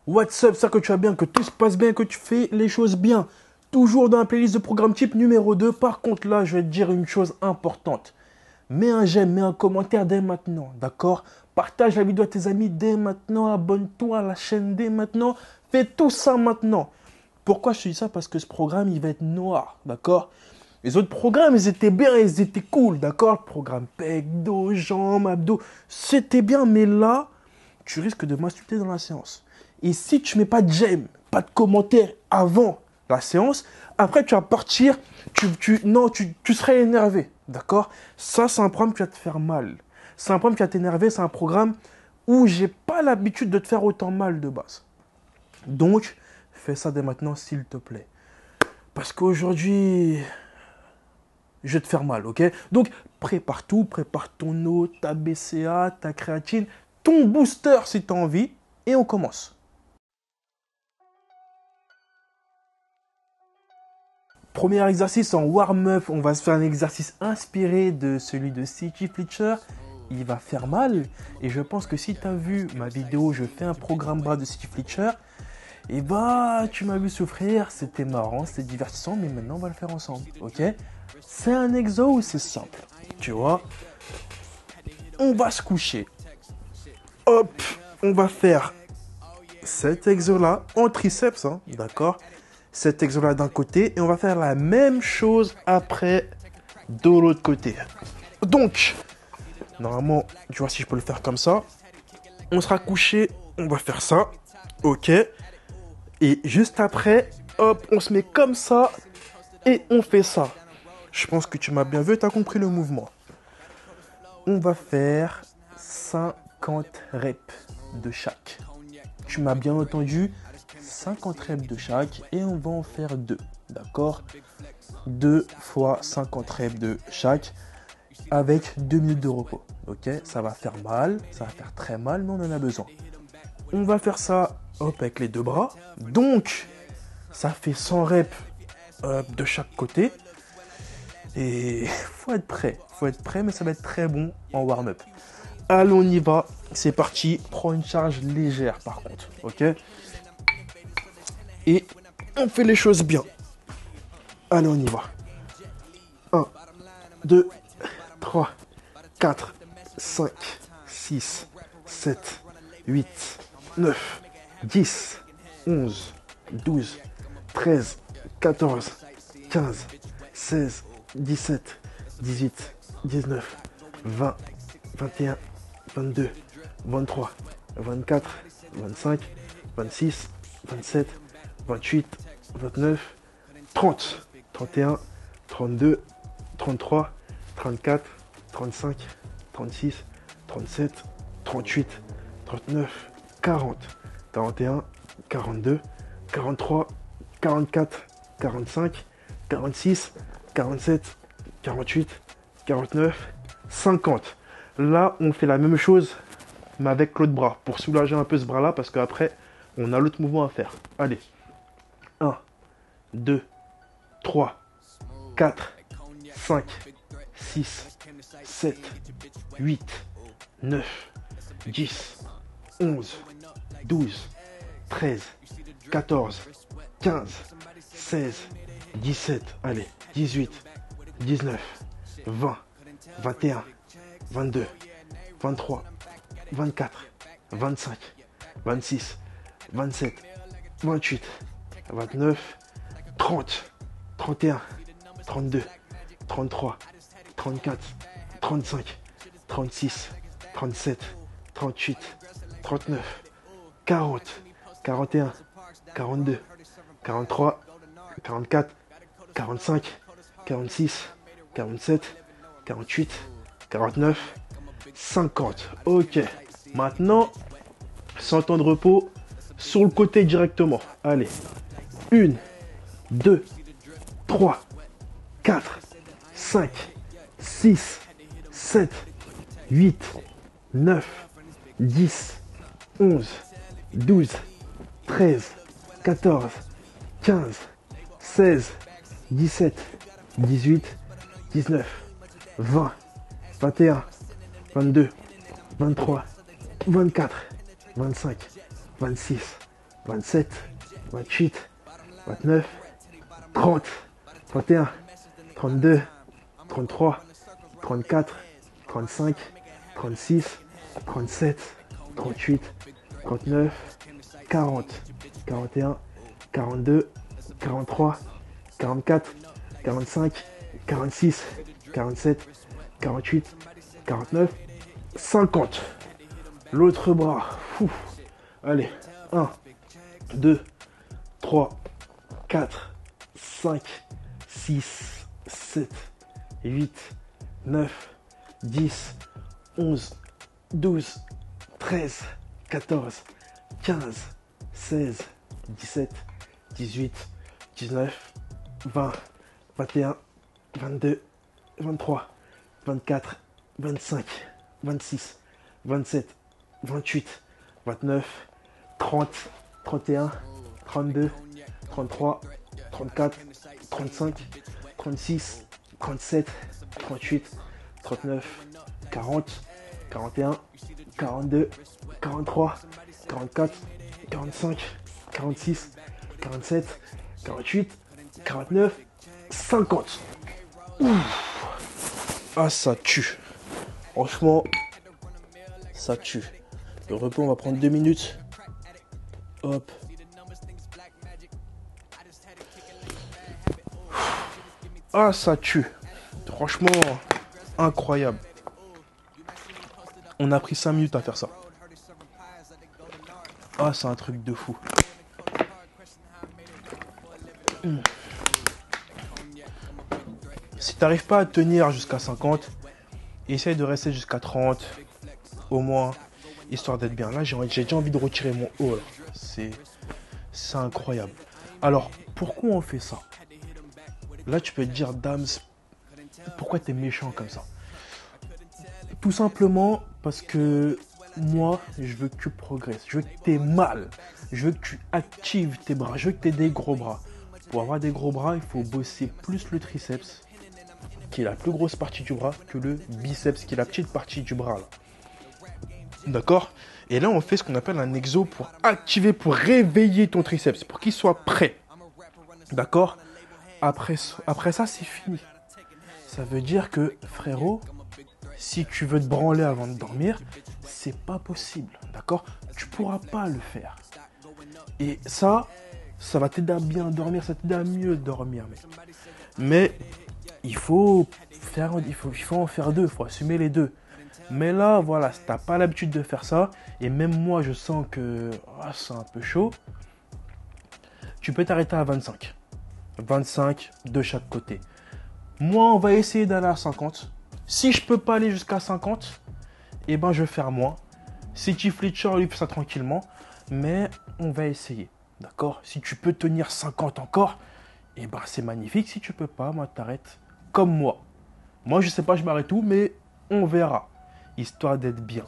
What's up, ça que tu vas bien, que tout se passe bien, que tu fais les choses bien. Toujours dans la playlist de programme type numéro 2. Par contre, là, je vais te dire une chose importante. Mets un j'aime, mets un commentaire dès maintenant, d'accord? Partage la vidéo à tes amis dès maintenant. Abonne-toi à la chaîne dès maintenant. Fais tout ça maintenant. Pourquoi je te dis ça? Parce que ce programme, il va être noir, d'accord? Les autres programmes, ils étaient bien, ils étaient cool, d'accord? Le programme pec, dos, jambes, abdos, c'était bien. Mais là, tu risques de m'insulter dans la séance. Et si tu mets pas de j'aime, pas de commentaire avant la séance, après tu vas partir, tu serais énervé, d'accord? Ça, c'est un programme qui va te faire mal. C'est un programme qui va t'énerver, c'est un programme où j'ai pas l'habitude de te faire autant mal de base. Donc, fais ça dès maintenant, s'il te plaît. Parce qu'aujourd'hui, je vais te faire mal, ok? Donc, prépare tout, prépare ton eau, ta BCA, ta créatine, ton booster si tu as envie, et on commence. Premier exercice en warm-up, on va se faire un exercice inspiré de celui de Steve Fletcher. Il va faire mal. Et je pense que si tu as vu ma vidéo, je fais un programme bras de Steve Fletcher, et bah tu m'as vu souffrir, c'était marrant, c'était divertissant, mais maintenant on va le faire ensemble, ok? C'est un exo où c'est simple, tu vois? On va se coucher. Hop, on va faire cet exo-là en triceps, hein, d'accord? Cet exo-là d'un côté et on va faire la même chose après de l'autre côté. Donc, normalement, tu vois si je peux le faire comme ça. On sera couché, on va faire ça, ok? Et juste après, hop, on se met comme ça et on fait ça. Je pense que tu m'as bien vu, tu as compris le mouvement. On va faire 50 reps de chaque. Tu m'as bien entendu, 50 reps de chaque et on va en faire 2, d'accord? 2 fois 50 reps de chaque avec 2 minutes de repos, ok? Ça va faire mal, ça va faire très mal, mais on en a besoin. On va faire ça, hop, avec les deux bras. Donc, ça fait 100 reps de chaque côté. Et faut être prêt, mais ça va être très bon en warm-up. Allez, on y va, c'est parti. Prends une charge légère par contre, ok? Et on fait les choses bien. Allez, on y va. 1, 2, 3, 4, 5, 6, 7, 8, 9, 10, 11, 12, 13, 14, 15, 16, 17, 18, 19, 20, 21, 22, 23, 24, 25, 26, 27, 28, 29, 30, 31, 32, 33, 34, 35, 36, 37, 38, 39, 40, 41, 42, 43, 44, 45, 46, 47, 48, 49, 50. Là, on fait la même chose, mais avec l'autre bras, pour soulager un peu ce bras-là, parce qu'après, on a l'autre mouvement à faire. Allez. 1, 2, 3, 4, 5, 6, 7, 8, 9, 10, 11, 12, 13, 14, 15, 16, 17, allez, 18, 19, 20, 21, 22, 23, 24, 25, 26, 27, 28, 29, 30, 31, 32, 33, 34, 35, 36, 37, 38, 39, 40, 41, 42, 43, 44, 45, 46, 47, 48, 49, 50. Ok. Maintenant, 100 temps de repos sur le côté directement. Allez. 1, 2, 3, 4, 5, 6, 7, 8, 9, 10, 11, 12, 13, 14, 15, 16, 17, 18, 19, 20, 21, 22, 23, 24, 25, 26, 27, 28, 29, 30, 31, 32, 33, 34, 35, 36, 37, 38, 39, 40, 41, 42, 43, 44, 45, 46, 47, 48, 49, 50. L'autre bras. Fou. Allez. 1, 2, 3, 4, 5, 6, 7, 8, 9, 10, 11, 12, 13, 14, 15, 16, 17, 18, 19, 20, 21, 22, 23, 24, 25, 26, 27, 28, 29, 30, 31, 32, 33, 34, 35, 36, 37, 38, 39, 40, 41, 42, 43, 44, 45, 46, 47, 48, 49, 50. Ouf. Ah, ça tue. Franchement, ça tue. Le repos, on va prendre 2 minutes. Hop. Ah, ça tue. Franchement, incroyable. On a pris 5 minutes à faire ça. Ah, c'est un truc de fou. Si t'arrives pas à tenir jusqu'à 50, essaye de rester jusqu'à 30, au moins, histoire d'être bien. Là, j'ai déjà envie de retirer mon haut. Là. C'est incroyable. Alors, pourquoi on fait ça? Là, tu peux te dire, Dams, pourquoi t'es méchant comme ça? Tout simplement parce que moi, je veux que tu progresses. Je veux que tu aies mal. Je veux que tu actives tes bras. Je veux que tu aies des gros bras. Pour avoir des gros bras, il faut bosser plus le triceps, qui est la plus grosse partie du bras, que le biceps, qui est la petite partie du bras. D'accord? Et là, on fait ce qu'on appelle un exo pour activer, pour réveiller ton triceps, pour qu'il soit prêt. D'accord? Après ça, c'est fini. Ça veut dire que, frérot, si tu veux te branler avant de dormir, c'est pas possible. D'accord? Tu pourras pas le faire. Et ça va t'aider à bien dormir, ça t'aide à mieux dormir, mec. Mais il faut en faire deux, il faut assumer les deux. Mais là, voilà, si t'as pas l'habitude de faire ça, et même moi je sens que c'est un peu chaud, tu peux t'arrêter à 25. 25 de chaque côté. Moi, on va essayer d'aller à 50. Si je peux pas aller jusqu'à 50, eh ben je vais faire moins. City Fletcher, lui, fait ça tranquillement. Mais on va essayer. D'accord? Si tu peux tenir 50 encore, eh ben c'est magnifique. Si tu peux pas, moi, t'arrêtes comme moi. Moi, je sais pas, je m'arrête où, mais on verra. Histoire d'être bien.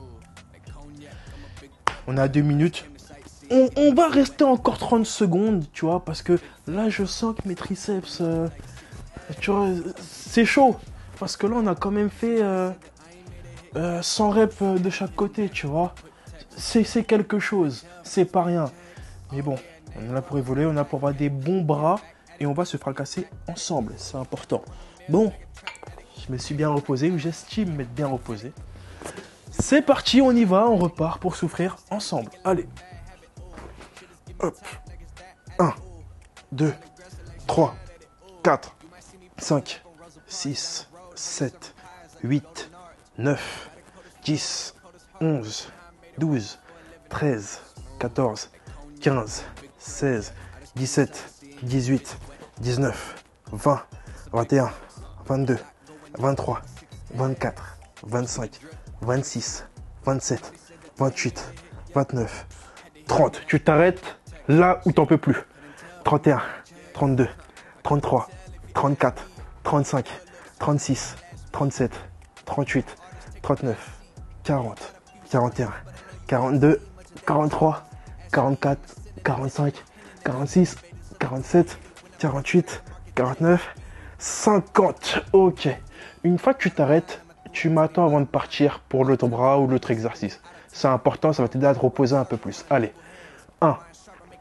On a 2 minutes. On va rester encore 30 secondes, tu vois, parce que là, je sens que mes triceps, tu vois, c'est chaud. Parce que là, on a quand même fait 100 reps de chaque côté, tu vois. C'est quelque chose, c'est pas rien. Mais bon, on est là pour évoluer, on est là pour avoir des bons bras et on va se fracasser ensemble, c'est important. Bon, je me suis bien reposé, ou j'estime m'être bien reposé. C'est parti, on y va, on repart pour souffrir ensemble. Allez. Hop. 1, 2, 3, 4, 5, 6, 7, 8, 9, 10, 11, 12, 13, 14, 15, 16, 17, 18, 19, 20, 21, 22, 23, 24, 25, 26, 27, 28, 29, 30. Tu t'arrêtes là où t'en peux plus. 31, 32, 33, 34, 35, 36, 37, 38, 39, 40, 41, 42, 43, 44, 45, 46, 47, 48, 49, 50. Ok. Une fois que tu t'arrêtes, tu m'attends avant de partir pour l'autre bras ou l'autre exercice. C'est important, ça va t'aider à te reposer un peu plus. Allez. 1,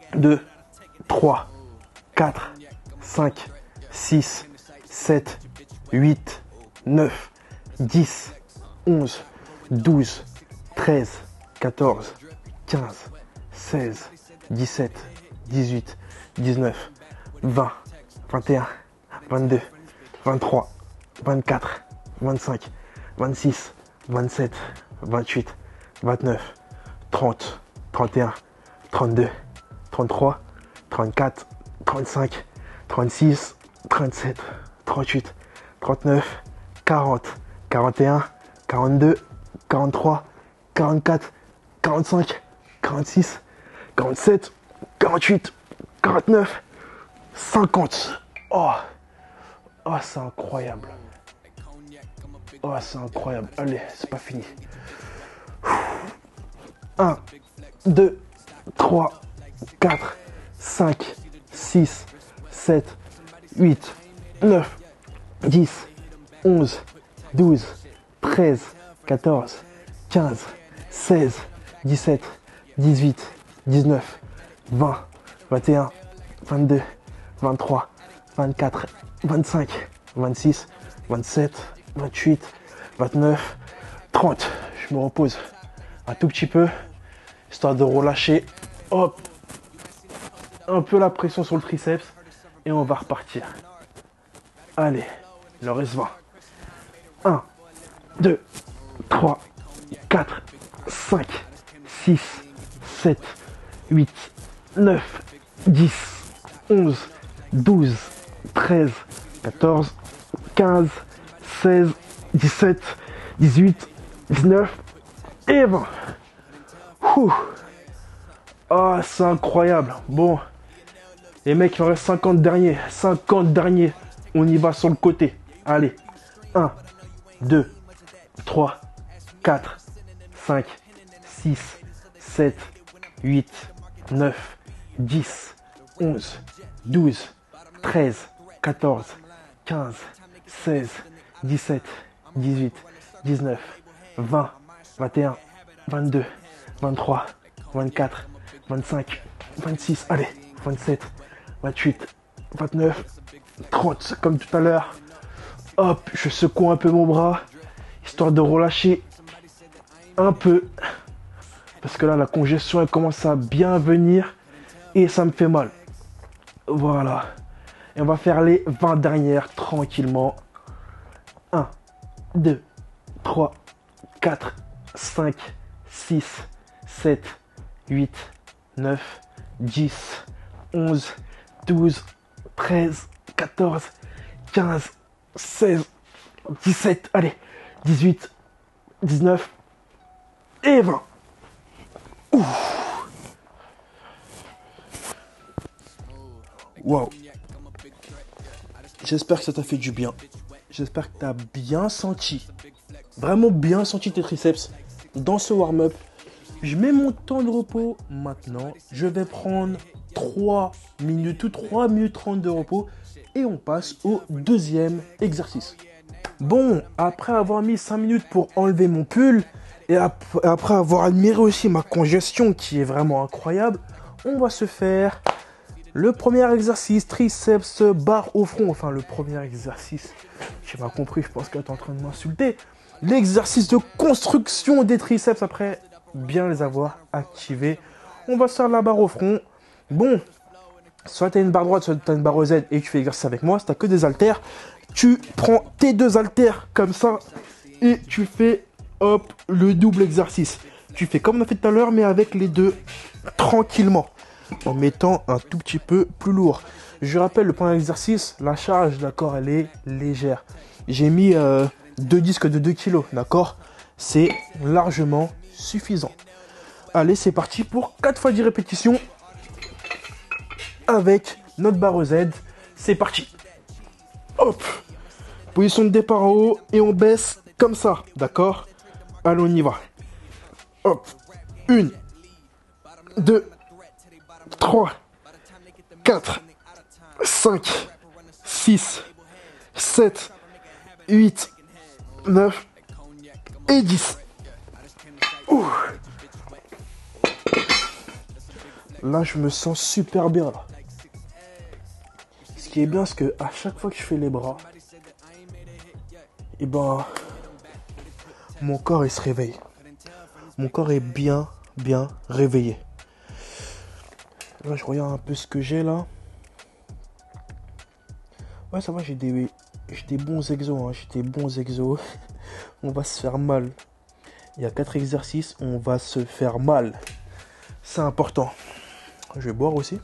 2, 3, 4, 5, 6, 7, 8, 9, 10, 11, 12, 13, 14, 15, 16, 17, 18, 19, 20, 21, 22, 23, 24, 25, 26, 27, 28, 29, 30, 31, 32, 33, 34, 35, 36, 37, 38, 39, 40, 41, 42, 43, 44, 45, 46, 47, 48, 49, 50. Oh, oh c'est incroyable. Oh, c'est incroyable. Allez, c'est pas fini. 1, 2, 3, 4, 5, 6, 7, 8, 9, 10, 11, 12, 13, 14, 15, 16, 17, 18, 19, 20, 21, 22, 23, 24, 25, 26, 27, 28, 29, 30. Je me repose un tout petit peu, histoire de relâcher, hop, un peu la pression sur le triceps et on va repartir. Allez, il en reste 20. 1, 2, 3, 4, 5, 6, 7, 8, 9, 10, 11, 12, 13, 14, 15, 16, 17, 18, 19 et 20. Ouh. Ah, c'est incroyable. Bon, les mecs, il en reste 50 derniers. 50 derniers. On y va sur le côté. Allez. 1, 2, 3, 4, 5, 6, 7, 8, 9, 10, 11, 12, 13, 14, 15, 16, 17, 18, 19, 20, 21, 22, 23, 24, 25, 26, allez, 27, 28, 29, 30, comme tout à l'heure. Hop, je secoue un peu mon bras, histoire de relâcher un peu. Parce que là, la congestion, elle commence à bien venir et ça me fait mal. Voilà. Et on va faire les 20 dernières tranquillement. 1, 2, 3, 4, 5, 6, 7, 8, 9, 10, 11, 12, 13, 14, 15, 16, 17, allez, 18, 19 et 20. Wow. J'espère que ça t'a fait du bien. J'espère que tu as bien senti, vraiment bien senti tes triceps dans ce warm-up. Je mets mon temps de repos maintenant. Je vais prendre 3 minutes ou 3 minutes 30 de repos et on passe au deuxième exercice. Bon, après avoir mis 5 minutes pour enlever mon pull et après avoir admiré aussi ma congestion qui est vraiment incroyable, on va se faire le premier exercice, triceps barre au front. Enfin, le premier exercice, j'ai pas compris, je pense que tu es en train de m'insulter. L'exercice de construction des triceps après bien les avoir activés. On va se faire la barre au front. Bon, soit tu as une barre droite, soit tu as une barre Z et tu fais l'exercice avec moi. Si tu n'as que des haltères, tu prends tes deux haltères comme ça et tu fais hop le double exercice. Tu fais comme on a fait tout à l'heure mais avec les deux tranquillement, en mettant un tout petit peu plus lourd. Je rappelle le premier exercice, la charge, d'accord, elle est légère. J'ai mis 2 disques de 2 kg, d'accord. C'est largement suffisant. Allez, c'est parti pour 4 fois 10 répétitions avec notre barre Z. C'est parti. Hop. Position de départ en haut et on baisse comme ça, d'accord. Allez, on y va. Hop. 1, 2, 3, 4, 5, 6, 7, 8, 9 et 10. Ouh. Là, je me sens super bien, là. Ce qui est bien, c'est que à chaque fois que je fais les bras, et ben, mon corps, il se réveille. Mon corps est bien réveillé. Là, je regarde un peu ce que j'ai, là. Ouais, ça va, j'ai des bons exos, hein. J'ai des bons exos. On va se faire mal. Il y a 4 exercices, on va se faire mal. C'est important. Je vais boire aussi.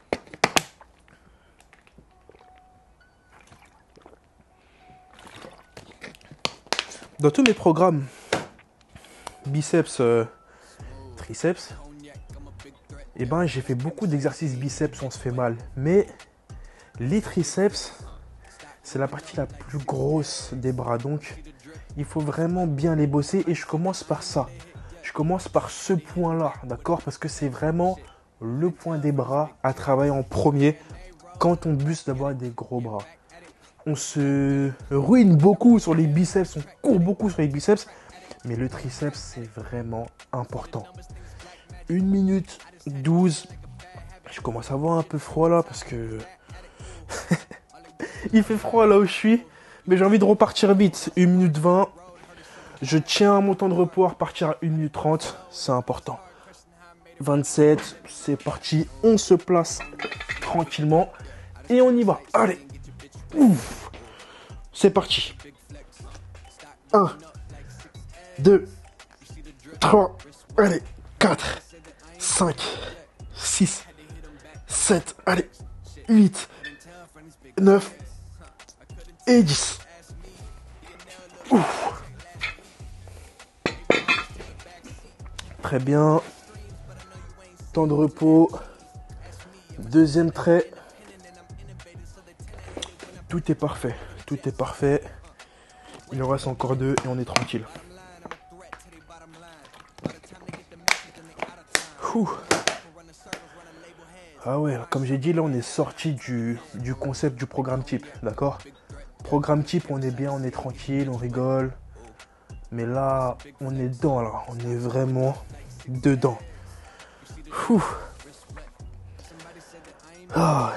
Dans tous mes programmes, biceps, triceps, eh ben, j'ai fait beaucoup d'exercices biceps, on se fait mal. Mais les triceps, c'est la partie la plus grosse des bras. Donc, il faut vraiment bien les bosser. Et je commence par ça. Je commence par ce point-là, d'accord? Parce que c'est vraiment le point des bras à travailler en premier quand on bute d'avoir des gros bras. On se ruine beaucoup sur les biceps, on court beaucoup sur les biceps, mais le triceps, c'est vraiment important. 1 minute 12. Je commence à avoir un peu froid là parce que il fait froid là où je suis, mais j'ai envie de repartir vite. 1 minute 20. Je tiens à mon temps de repos à repartir à 1 minute 30, c'est important. 27, c'est parti, on se place tranquillement et on y va. Allez, ouf, c'est parti. 1, 2, 3, allez, 4, 5, 6, 7, allez, 8, 9 et 10. Ouf. Très bien. Temps de repos. Deuxième trait. Tout est parfait. Tout est parfait. Il en reste encore 2 et on est tranquille. Ouh. Ah ouais, comme j'ai dit, là on est sorti du concept du programme type, d'accord? Programme type, on est bien, on est tranquille, on rigole. Mais là, on est dedans, là. On est vraiment dedans. Ouh. Ah.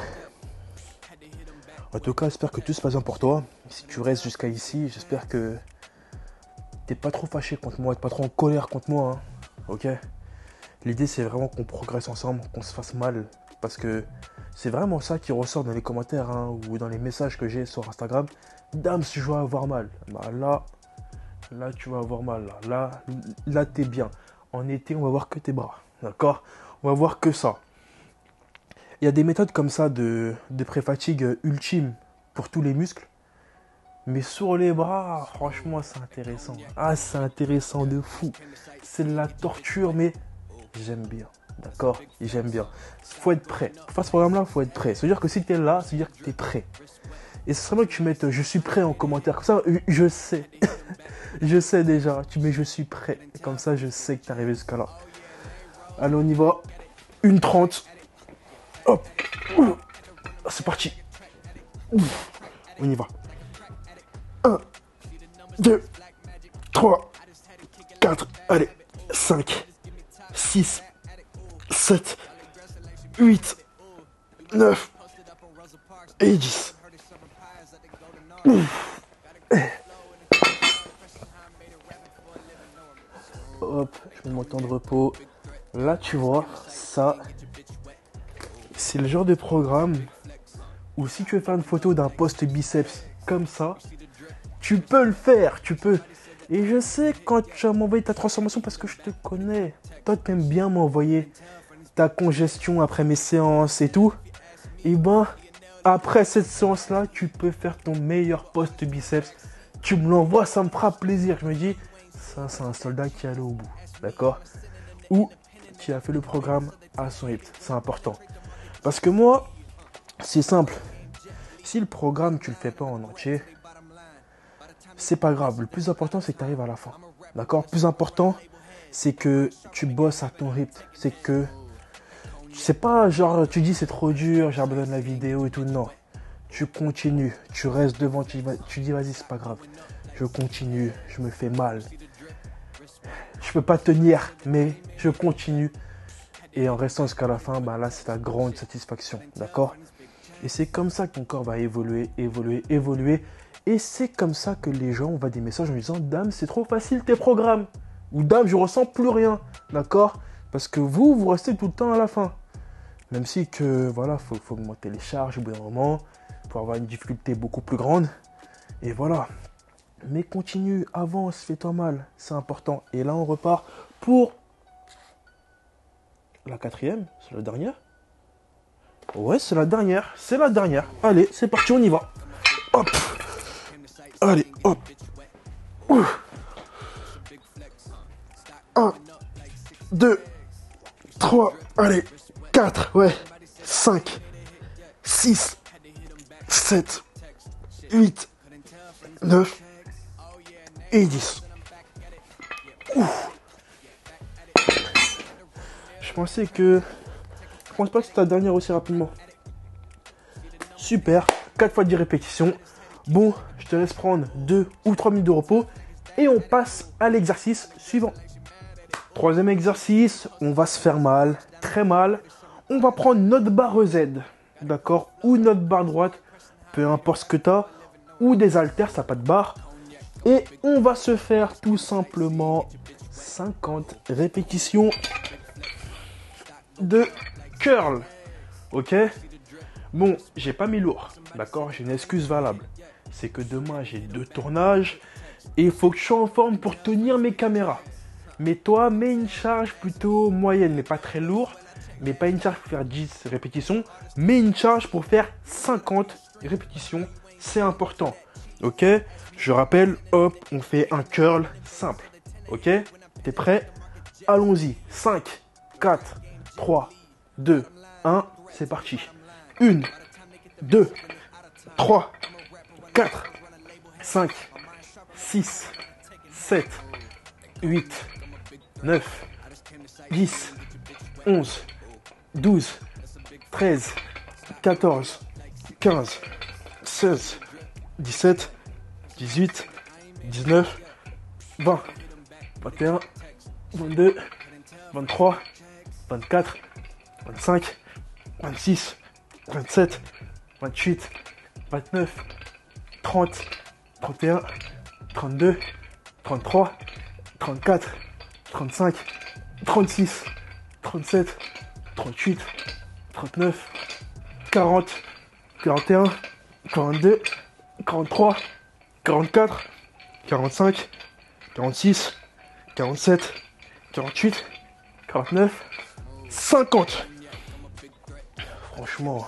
En tout cas, j'espère que tout se passe bien pour toi. Si tu restes jusqu'à ici, j'espère que t'es pas trop fâché contre moi, t'es pas trop en colère contre moi, hein. Ok? L'idée, c'est vraiment qu'on progresse ensemble, qu'on se fasse mal. Parce que c'est vraiment ça qui ressort dans les commentaires, hein, ou dans les messages que j'ai sur Instagram. Dame, si je vais avoir mal. Bah là, tu vas avoir mal. Là, t'es bien. En été, on va voir que tes bras. D'accord? On va voir que ça. Il y a des méthodes comme ça de pré-fatigue ultime pour tous les muscles. Mais sur les bras, franchement, c'est intéressant. Ah, c'est intéressant de fou. C'est de la torture, mais j'aime bien. D'accord? J'aime bien. Faut être prêt. Pour faire ce programme-là, faut être prêt. C'est-à-dire que si tu es là, c'est-à-dire que tu es prêt. Et ce serait bien que tu mettes je suis prêt en commentaire. Comme ça, je sais. Je sais déjà. Tu mets je suis prêt. Et comme ça, je sais que tu es arrivé jusqu'à là. Allez, on y va. 1:30. Hop. C'est parti. On y va. 1, 2, 3, 4, allez, 5, 6, 7, 8, 9 et 10. Hop, je mets mon temps de repos. Là, tu vois, ça, c'est le genre de programme où si tu veux faire une photo d'un post biceps comme ça, tu peux le faire, tu peux. Et je sais quand tu vas m'envoyer ta transformation parce que je te connais. Toi, tu aimes bien m'envoyer ta congestion après mes séances et tout. Et ben, après cette séance-là, tu peux faire ton meilleur post biceps. Tu me l'envoies, ça me fera plaisir. Je me dis, ça, c'est un soldat qui est allé au bout. D'accord? Ou qui a fait le programme à son rythme. C'est important. Parce que moi, c'est simple. Si le programme, tu le fais pas en entier, c'est pas grave. Le plus important, c'est que tu arrives à la fin. D'accord? Le plus important, c'est que tu bosses à ton rythme. C'est que c'est pas genre tu dis c'est trop dur, j'abandonne la vidéo et tout. Non. Tu continues. Tu restes devant. Tu dis vas-y, c'est pas grave. Je continue. Je me fais mal. Je peux pas tenir, mais je continue. Et en restant jusqu'à la fin, bah là, c'est ta grande satisfaction. D'accord? Et c'est comme ça que ton corps va évoluer, évoluer, évoluer. Et c'est comme ça que les gens envoient des messages en disant « Dame, c'est trop facile tes programmes » ou « Dame, je ressens plus rien ». D'accord? Parce que vous restez tout le temps à la fin. Même si que, voilà, faut augmenter les charges au bout d'un moment pour avoir une difficulté beaucoup plus grande. Et voilà. Mais continue, avance, fais-toi mal. C'est important. Et là, on repart pour la 4e. C'est la dernière? Ouais, c'est la dernière. C'est la dernière. Allez, c'est parti, on y va. Hop. Allez, hop. Ouf. 1, 2, 3, allez, 4, ouais, 5, 6, 7, 8, 9 et 10. Ouf. Je pense pas que c'est ta dernière aussi rapidement. Super, 4 fois 10 répétitions. Bon, je te laisse prendre 2 ou 3 minutes de repos et on passe à l'exercice suivant. 3e exercice, on va se faire mal, très mal. On va prendre notre barre Z, d'accord, ou notre barre droite, peu importe ce que tu as, ou des haltères, ça n'a pas de barre. Et on va se faire tout simplement 50 répétitions de curl, ok? Bon, j'ai pas mis lourd, d'accord, j'ai une excuse valable. C'est que demain, j'ai 2 tournages et il faut que je sois en forme pour tenir mes caméras. Mais toi, mets une charge plutôt moyenne, mais pas très lourde. Mais pas une charge pour faire 10 répétitions. Mais une charge pour faire 50 répétitions. C'est important. Ok? Je rappelle, hop, on fait un curl simple. Ok? T'es prêt? Allons-y. 5, 4, 3, 2, 1. C'est parti. 1, 2, 3, 4, 5, 6, 7, 8, 9, 10, 11, 12, 13, 14, 15, 16, 17, 18, 19, 20, 21, 22, 23, 24, 25, 26, 27, 28, 29, 30, 31, 32, 33, 34, 35, 36, 37, 38, 39, 40, 41, 42, 43, 44, 45, 46, 47, 48, 49, 50. Franchement.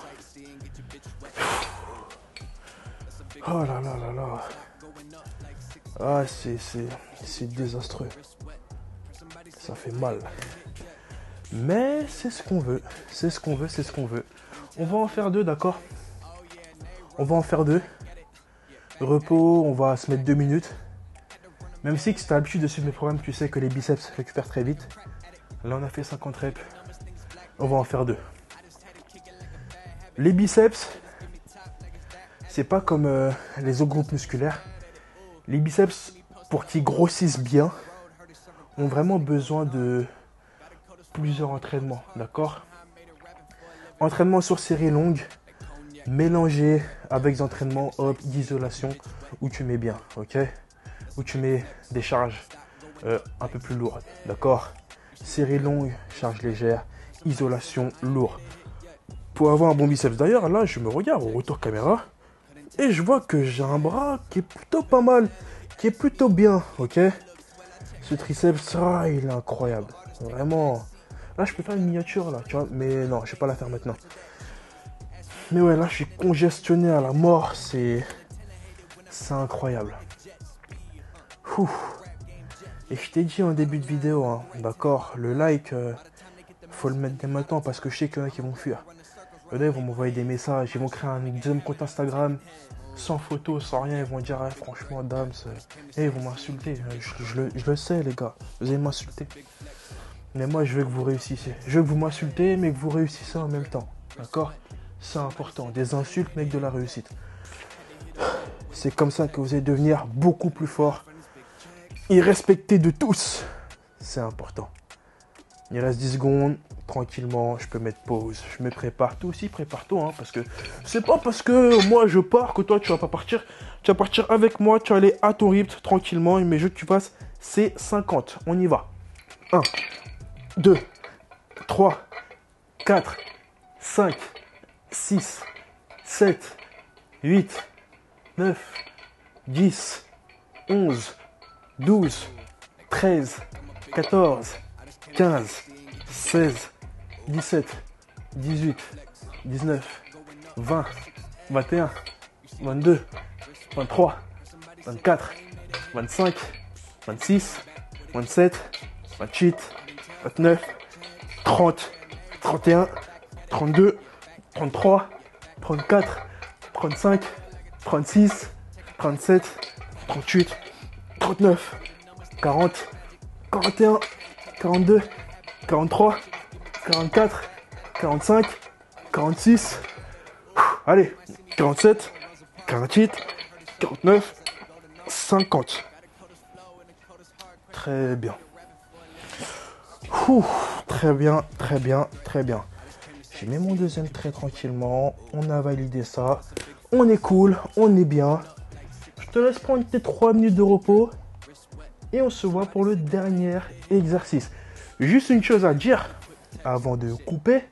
Oh là là là là. Ah, c'est désastreux. Ça fait mal. Mais c'est ce qu'on veut. C'est ce qu'on veut, c'est ce qu'on veut. On va en faire 2, d'accord? On va en faire 2. Repos, on va se mettre 2 minutes. Même si tu as l'habitude de suivre mes programmes, tu sais que les biceps récupèrent très vite. Là, on a fait 50 reps. On va en faire 2. Les biceps, c'est pas comme les autres groupes musculaires. Les biceps, pour qu'ils grossissent bien, ont vraiment besoin de plusieurs entraînements, d'accord? Entraînement sur série longue, mélangé avec des entraînements d'isolation où tu mets bien, ok? Où tu mets des charges un peu plus lourdes, d'accord? Série longue, charge légère, isolation lourd. Pour avoir un bon biceps, d'ailleurs, là, je me regarde au retour caméra et je vois que j'ai un bras qui est plutôt pas mal, qui est plutôt bien, ok? Ce triceps, il est incroyable, vraiment. Là, je peux faire une miniature, là, tu vois, mais non, je vais pas la faire maintenant. Mais ouais, là, je suis congestionné à la mort, c'est incroyable. Ouh. Et je t'ai dit en début de vidéo, hein, d'accord, le like, faut le mettre dès maintenant parce que je sais qu'il y en a qui vont fuir. Là, ils vont m'envoyer des messages, ils vont créer un deuxième compte Instagram, sans photo, sans rien, ils vont dire, ah, franchement, Dams, ils vont m'insulter, je le sais, les gars, vous allez m'insulter. Mais moi, je veux que vous réussissiez. Je veux que vous m'insultez, mais que vous réussissez en même temps. D'accord? C'est important. Des insultes, mais avec de la réussite. C'est comme ça que vous allez devenir beaucoup plus fort et respecté de tous. C'est important. Il reste 10 secondes. Tranquillement, je peux mettre pause. Je me prépare. Toi aussi, prépare-toi. Hein, parce que c'est pas parce que moi je pars que toi tu vas pas partir. Tu vas partir avec moi. Tu vas aller à ton rythme tranquillement. Et mes jeux que tu passes, c'est 50. On y va. 1, 2, 3, 4, 5, 6, 7, 8, 9, 10, 11, 12, 13, 14, 15, 16, 17, 18, 19, 20, 21, 22, 23, 24, 25, 26, 27, 28, 29, 30, 31, 32, 33, 34, 35, 36, 37, 38, 39, 40, 41, 42, 43, 44, 45, 46, allez, 47, 48, 49, 50. Très bien. Très bien, très bien, très bien. J'ai mis mon deuxième trait tranquillement. On a validé ça. On est cool, on est bien. Je te laisse prendre tes 3 minutes de repos. Et on se voit pour le dernier exercice. Juste une chose à dire avant de couper.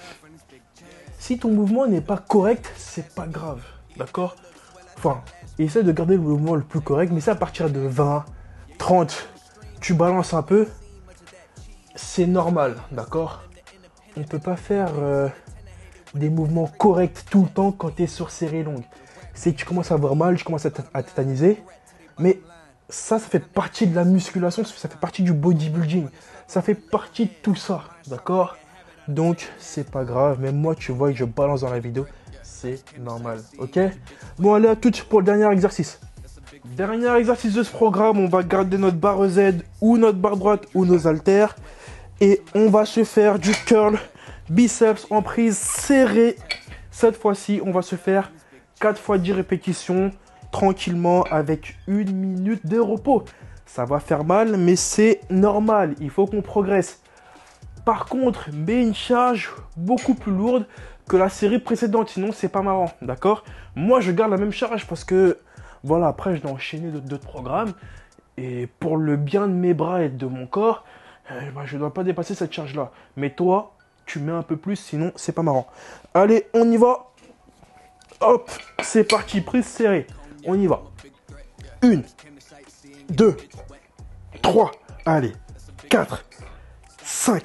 Si ton mouvement n'est pas correct, c'est pas grave. D'accord? Enfin, essaie de garder le mouvement le plus correct. Mais c'est à partir de 20, 30. Tu balances un peu. C'est normal, d'accord? On ne peut pas faire des mouvements corrects tout le temps quand tu es sur série longue. C'est que tu commences à avoir mal, tu commences à tétaniser. Mais ça fait partie de la musculation, ça fait partie du bodybuilding. Ça fait partie de tout ça, d'accord? Donc, c'est pas grave. Même moi, tu vois que je balance dans la vidéo. C'est normal, ok? Bon, allez à toutes pour le dernier exercice. Dernier exercice de ce programme, on va garder notre barre Z ou notre barre droite ou nos haltères. Et on va se faire du curl biceps en prise serrée. Cette fois-ci, on va se faire 4 fois 10 répétitions tranquillement avec 1 minute de repos. Ça va faire mal, mais c'est normal. Il faut qu'on progresse. Par contre, mets une charge beaucoup plus lourde que la série précédente. Sinon, c'est pas marrant. D'accord? Moi, je garde la même charge parce que, voilà, après, je dois enchaîner d'autres programmes. Et pour le bien de mes bras et de mon corps, je ne dois pas dépasser cette charge-là. Mais toi, tu mets un peu plus, sinon, c'est pas marrant. Allez, on y va. Hop, c'est parti, prise serrée. On y va. 1, 2, 3, allez, 4, 5,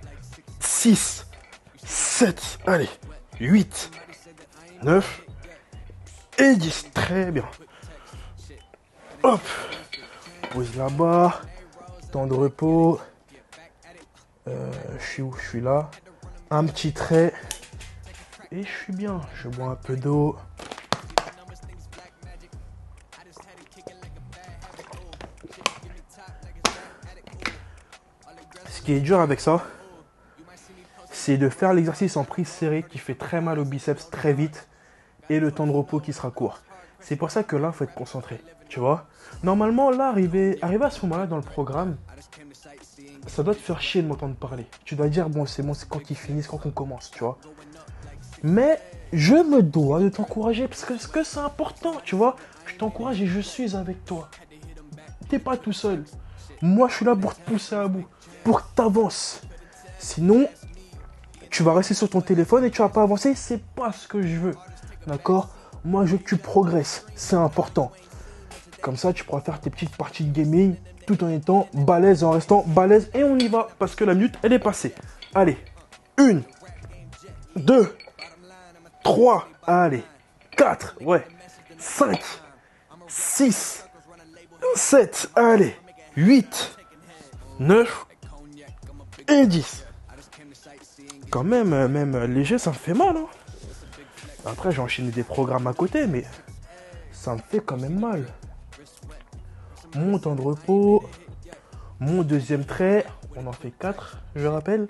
6, 7, allez, 8, 9 et 10. Très bien. Hop, pose là-bas, temps de repos. Je suis où? Je suis là. Un petit trait. Et je suis bien. Je bois un peu d'eau. Ce qui est dur avec ça, c'est de faire l'exercice en prise serrée qui fait très mal au biceps très vite et le temps de repos qui sera court. C'est pour ça que là, il faut être concentré. Tu vois? Normalement, là, arriver à ce moment-là dans le programme, ça doit te faire chier de m'entendre parler. Tu dois dire, bon, c'est quand ils finissent, quand on commence, tu vois. Mais je me dois de t'encourager parce que c'est important, tu vois. Je t'encourage et je suis avec toi. T'es pas tout seul. Moi, je suis là pour te pousser à bout, pour que t'avances. Sinon, tu vas rester sur ton téléphone et tu vas pas avancer. C'est pas ce que je veux, d'accord? Moi, je veux que tu progresses. C'est important. Comme ça, tu pourras faire tes petites parties de gaming tout en étant balèze, en restant balèze. Et on y va parce que la minute, elle est passée. Allez, 1, 2, 3, allez, 4, ouais, 5, 6, 7, allez, 8, 9 et 10. Quand même léger, ça me fait mal. Hein. Après, j'ai enchaîné des programmes à côté, mais ça me fait quand même mal. Mon temps de repos, mon deuxième trait, on en fait 4, je rappelle.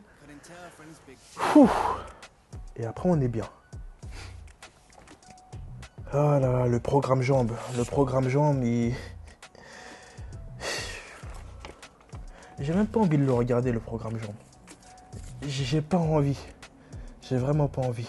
Et après, on est bien. Ah là là, le programme jambes. Le programme jambes, j'ai même pas envie de le regarder, le programme jambes. j'ai pas envie. J'ai vraiment pas envie.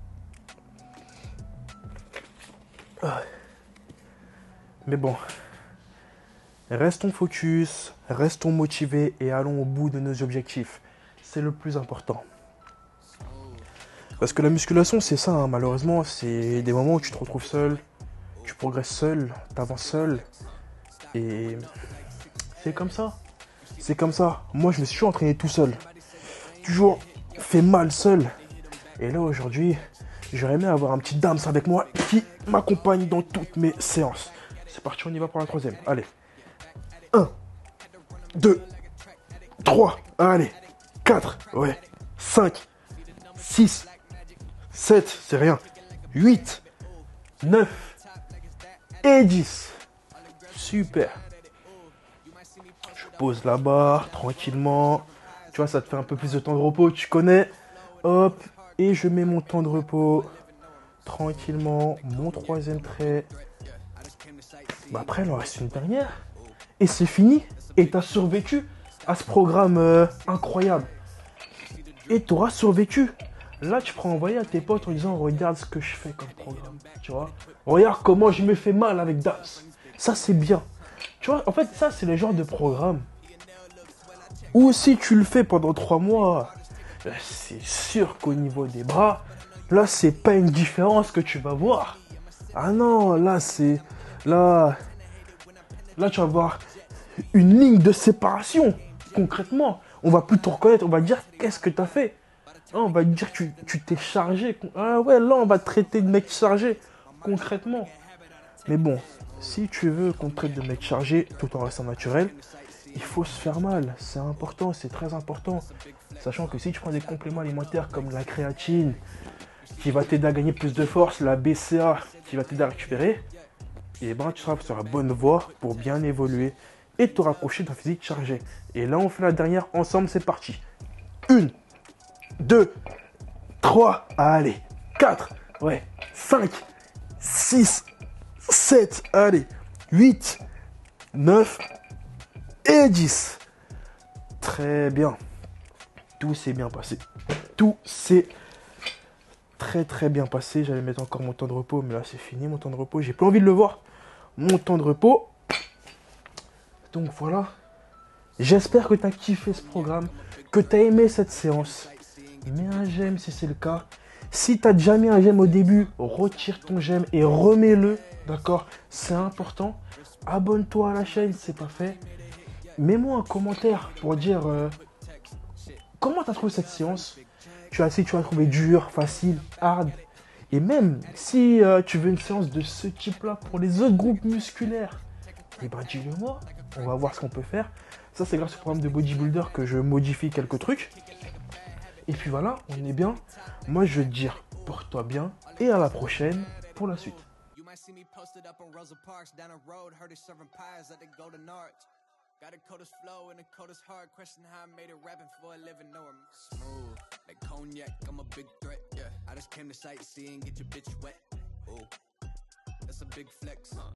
Ah. Mais bon, restons focus, restons motivés et allons au bout de nos objectifs. C'est le plus important. Parce que la musculation, c'est ça, hein, malheureusement, c'est des moments où tu te retrouves seul, tu progresses seul, t'avances seul. Et c'est comme ça. C'est comme ça. Moi, je me suis toujours entraîné tout seul. Toujours fait mal seul. Et là, aujourd'hui, j'aurais aimé avoir un petit Dams avec moi qui m'accompagne dans toutes mes séances. C'est parti, on y va pour la troisième. Allez. 1, 2, 3, allez. 4, ouais. 5, 6, 7, c'est rien. 8, 9 et 10. Super. Je pose la barre tranquillement. Tu vois, ça te fait un peu plus de temps de repos, tu connais. Hop, et je mets mon temps de repos tranquillement, mon troisième trait. Bah après, il en reste une dernière. Et c'est fini. Et tu as survécu à ce programme incroyable. Et tu auras survécu. Là, tu pourras envoyer à tes potes en disant, regarde ce que je fais comme programme. Tu vois, regarde comment je me fais mal avec Dams. Ça, c'est bien. Tu vois, en fait, ça, c'est le genre de programme où si tu le fais pendant 3 mois, c'est sûr qu'au niveau des bras, là, c'est pas une différence que tu vas voir. Ah non, là, c'est... Là, tu vas voir une ligne de séparation. Concrètement, on va plus te reconnaître. On va dire, qu'est-ce que tu as fait? Ah, on va dire, tu t'es chargé. Ah ouais, là, on va te traiter de mec chargé. Concrètement. Mais bon, si tu veux qu'on te traite de mec chargé tout en restant naturel, il faut se faire mal. C'est important, c'est très important. Sachant que si tu prends des compléments alimentaires comme la créatine, qui va t'aider à gagner plus de force, la BCA, qui va t'aider à récupérer, et ben tu seras sur la bonne voie pour bien évoluer et te rapprocher d'un physique chargé. Et là, on fait la dernière ensemble, c'est parti. 1, 2, 3, allez. 4, ouais. 5, 6, 7, allez. 8, 9 et 10. Très bien. Tout s'est bien passé. Tout s'est très très bien passé. J'allais mettre encore mon temps de repos, mais là c'est fini mon temps de repos. J'ai plus envie de le voir. Mon temps de repos. Donc voilà. J'espère que tu as kiffé ce programme, que tu as aimé cette séance. Mets un j'aime si c'est le cas. Si tu as déjà mis un j'aime au début, retire ton j'aime et remets-le. D'accord? C'est important. Abonne-toi à la chaîne si c'est pas fait. Mets-moi un commentaire pour dire comment tu as trouvé cette séance. Si tu as trouvé dur, facile, hard. Et même si tu veux une séance de ce type-là pour les autres groupes musculaires, eh ben dis-le moi. On va voir ce qu'on peut faire. Ça, c'est grâce au programme de bodybuilder que je modifie quelques trucs. Et puis voilà, on est bien. Moi, je veux te dire, porte-toi bien. Et à la prochaine pour la suite. Got the coldest flow and the coldest heart. Question how I made it rapping for a living. No, I'm smooth like cognac. I'm a big threat. Yeah, I just came to sightsee and get your bitch wet. Ooh, that's a big flex.